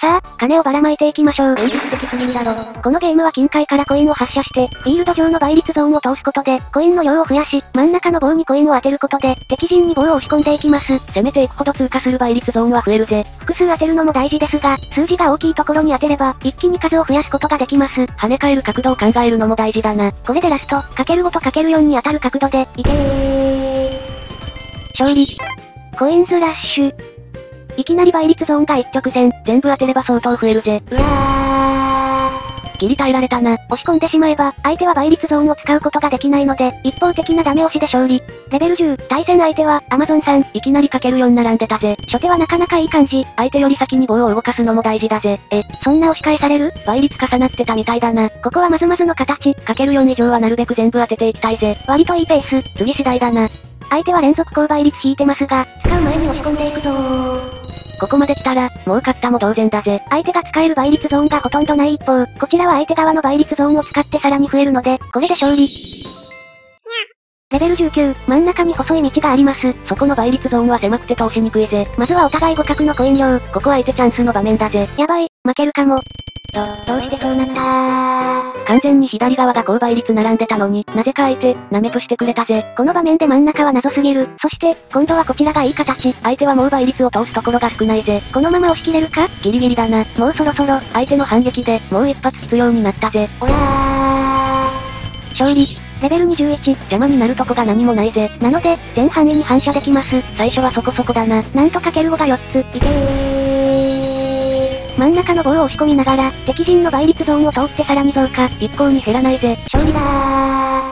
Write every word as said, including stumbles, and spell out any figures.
さあ、金をばらまいていきましょう。現実的すぎるだろ。このゲームは近海からコインを発射して、フィールド上の倍率ゾーンを通すことで、コインの量を増やし、真ん中の棒にコインを当てることで、敵陣に棒を押し込んでいきます。 攻めていくほど通過する倍率ゾーンは増えるぜ。 複数当てるのも大事ですが、数字が大きいところに当てれば、一気に数を増やすことができます。 跳ね返る角度を考えるのも大事だな。 これでラスト、かけるごとかけるよんに当たる角度で、いけー。勝利。コインズラッシュ。いきなり倍率ゾーンが一直線。 全部当てれば相当増えるぜ。 うわー。 ギリ耐えられたな。 押し込んでしまえば、相手は倍率ゾーンを使うことができないので、一方的なダメ押しで勝利。レベルじゅう、対戦相手は、アマゾンさん。 いきなりかけるよん並んでたぜ。 初手はなかなかいい感じ。 相手より先に棒を動かすのも大事だぜ。 え、そんな押し返される？ 倍率重なってたみたいだな。 ここはまずまずの形。 かけるよん以上はなるべく全部当てていきたいぜ。 割といいペース。 次次第だな。 相手は連続高倍率引いてますが、使う前に押し込んでいくぞー。 ここまで来たら、もう勝ったも同然だぜ。 相手が使える倍率ゾーンがほとんどない一方、こちらは相手側の倍率ゾーンを使ってさらに増えるので、これで勝利。レベルじゅうきゅう、真ん中に細い道があります。 そこの倍率ゾーンは狭くて通しにくいぜ。 まずはお互い互角のコイン量。 ここは相手チャンスの場面だぜ。 やばい、負けるかも。ど、どうしてそうなったー。 完全に左側が高倍率並んでたのに、なぜか相手、ナメプしてくれたぜ。 この場面で真ん中は謎すぎる。そして、今度はこちらがいい形。 相手はもう倍率を通すところが少ないぜ。 このまま押し切れるか？ ギリギリだな。 もうそろそろ、 相手の反撃で、もう一発必要になったぜ。 おらー。勝利。レベルにじゅういち。 邪魔になるとこが何もないぜ。 なので、全範囲に反射できます。 最初はそこそこだな。 なんとかけるごがよっつ。いけー。真ん中の棒を押し込みながら、敵陣の倍率ゾーンを通ってさらに増加。 一向に減らないぜ。 勝利だー。